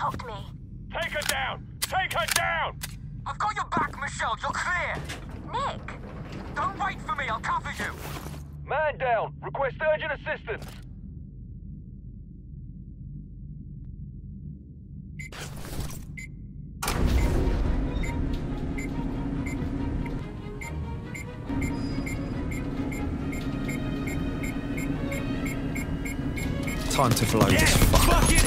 helped me. Take her down! Take her down! I've got your back, Michelle. You're clear. Nick! Don't wait for me. I'll cover you. Man down! Request urgent assistance! Time to blow this fucker.